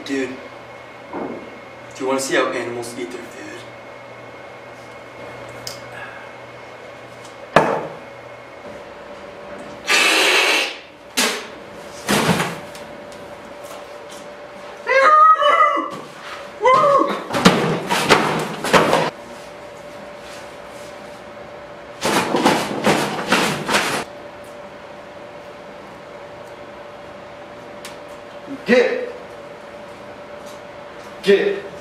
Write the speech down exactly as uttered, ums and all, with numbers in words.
Dude, do you want to see how animals eat their food? Get! Get!